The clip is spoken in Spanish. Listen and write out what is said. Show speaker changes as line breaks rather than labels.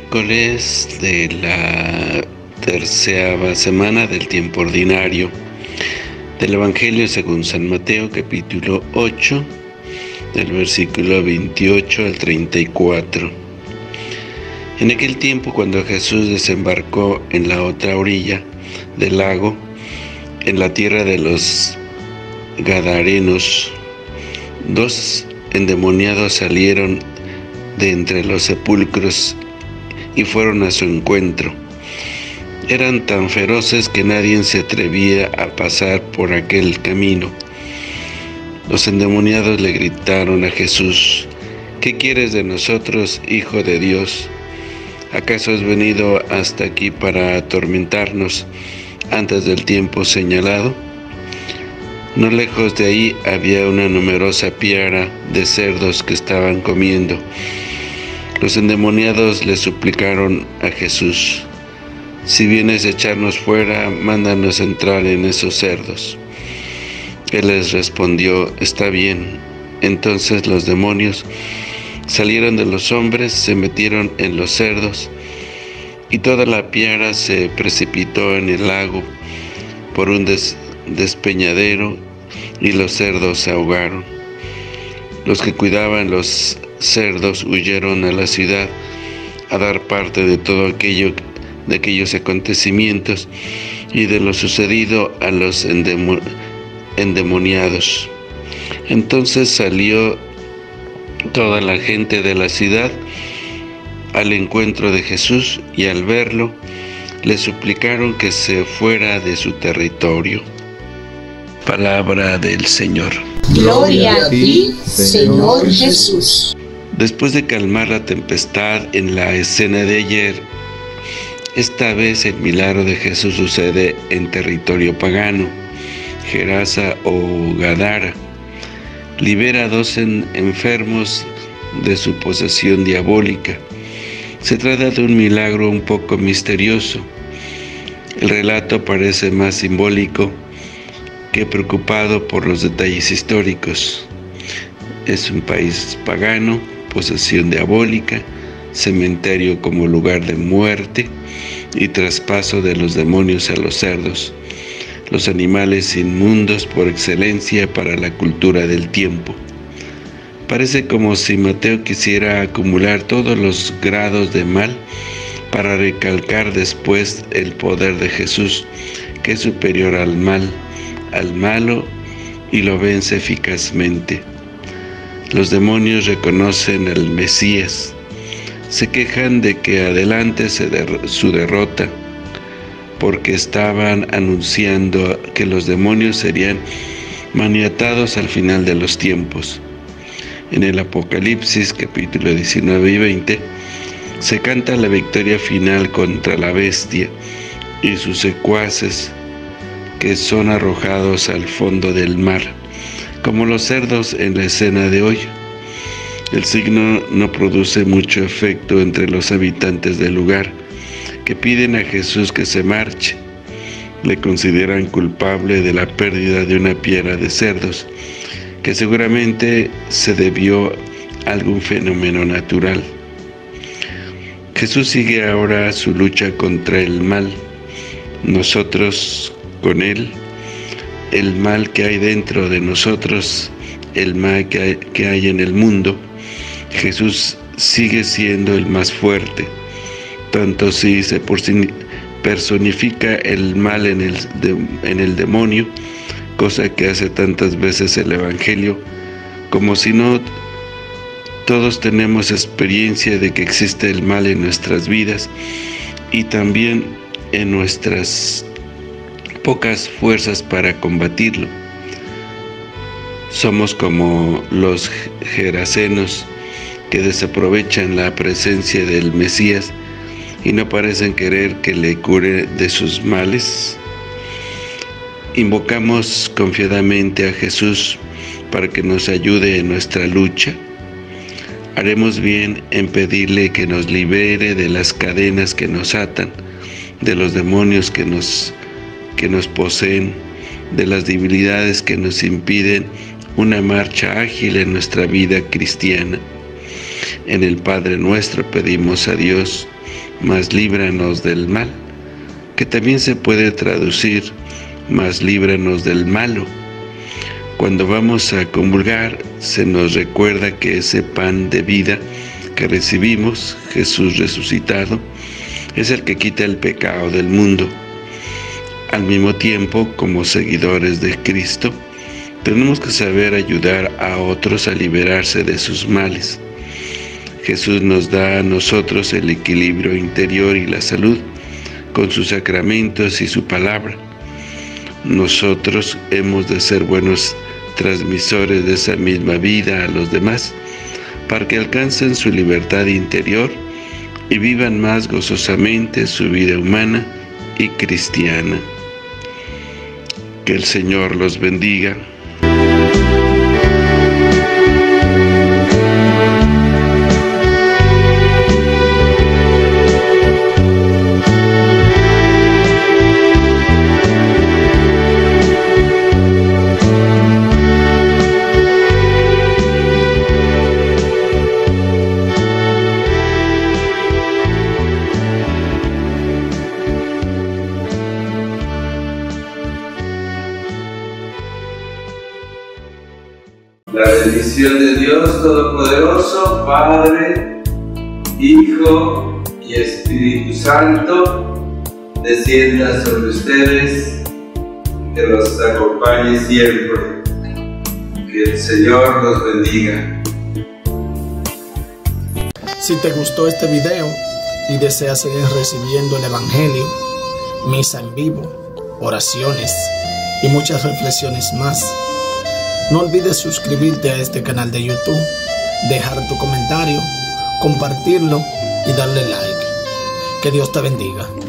Miércoles de la tercera semana del tiempo ordinario del Evangelio según San Mateo, capítulo 8, del versículo 28 al 34. En aquel tiempo, cuando Jesús desembarcó en la otra orilla del lago, en la tierra de los Gadarenos, dos endemoniados salieron de entre los sepulcros y fueron a su encuentro. Eran tan feroces que nadie se atrevía a pasar por aquel camino. Los endemoniados le gritaron a Jesús: ¿Qué quieres de nosotros, Hijo de Dios? ¿Acaso has venido hasta aquí para atormentarnos antes del tiempo señalado? No lejos de ahí había una numerosa piara de cerdos que estaban comiendo. Los endemoniados le suplicaron a Jesús: si vienes a echarnos fuera, mándanos entrar en esos cerdos. Él les respondió: está bien. Entonces los demonios salieron de los hombres, se metieron en los cerdos, y toda la piara se precipitó en el lago por un despeñadero, y los cerdos se ahogaron. Los que cuidaban los cerdos huyeron a la ciudad a dar parte de todo aquello, de aquellos acontecimientos y de lo sucedido a los endemoniados. Entonces salió toda la gente de la ciudad al encuentro de Jesús, y al verlo le suplicaron que se fuera de su territorio. Palabra del Señor.
Gloria a ti, Señor Jesús.
Después de calmar la tempestad en la escena de ayer, esta vez el milagro de Jesús sucede en territorio pagano, Gerasa o Gadara. Libera a dos enfermos de su posesión diabólica. Se trata de un milagro un poco misterioso. El relato parece más simbólico que preocupado por los detalles históricos. Es un país pagano, posesión diabólica, cementerio como lugar de muerte y traspaso de los demonios a los cerdos, los animales inmundos por excelencia para la cultura del tiempo. Parece como si Mateo quisiera acumular todos los grados de mal para recalcar después el poder de Jesús, que es superior al malo, y lo vence eficazmente. Los demonios reconocen al Mesías, se quejan de que adelante su derrota, porque estaban anunciando que los demonios serían maniatados al final de los tiempos. En el Apocalipsis, capítulo 19 y 20, se canta la victoria final contra la bestia y sus secuaces, que son arrojados al fondo del mar, como los cerdos en la escena de hoy. El signo no produce mucho efecto entre los habitantes del lugar, que piden a Jesús que se marche. Le consideran culpable de la pérdida de una piara de cerdos, que seguramente se debió a algún fenómeno natural. Jesús sigue ahora su lucha contra el mal, nosotros con él, el mal que hay dentro de nosotros, el mal que hay en el mundo. Jesús sigue siendo el más fuerte, tanto si se personifica el mal en el demonio, cosa que hace tantas veces el Evangelio, como si no. Todos tenemos experiencia de que existe el mal en nuestras vidas y también en nuestras pocas fuerzas para combatirlo. Somos como los gerasenos que desaprovechan la presencia del Mesías y no parecen querer que le cure de sus males. Invocamos confiadamente a Jesús para que nos ayude en nuestra lucha. Haremos bien en pedirle que nos libere de las cadenas que nos atan, de los demonios que nos poseen, de las debilidades que nos impiden una marcha ágil en nuestra vida cristiana. En el Padre Nuestro pedimos a Dios: mas líbranos del mal, que también se puede traducir, mas líbranos del malo. Cuando vamos a comulgar, se nos recuerda que ese pan de vida que recibimos, Jesús resucitado, es el que quita el pecado del mundo. Al mismo tiempo, como seguidores de Cristo, tenemos que saber ayudar a otros a liberarse de sus males. Jesús nos da a nosotros el equilibrio interior y la salud con sus sacramentos y su palabra. Nosotros hemos de ser buenos transmisores de esa misma vida a los demás, para que alcancen su libertad interior y vivan más gozosamente su vida humana y cristiana. Que el Señor los bendiga.
La bendición de Dios Todopoderoso, Padre, Hijo y Espíritu Santo, descienda sobre ustedes, que los acompañe siempre. Que el Señor los bendiga.
Si te gustó este video y deseas seguir recibiendo el Evangelio, misa en vivo, oraciones y muchas reflexiones más, no olvides suscribirte a este canal de YouTube, dejar tu comentario, compartirlo y darle like. Que Dios te bendiga.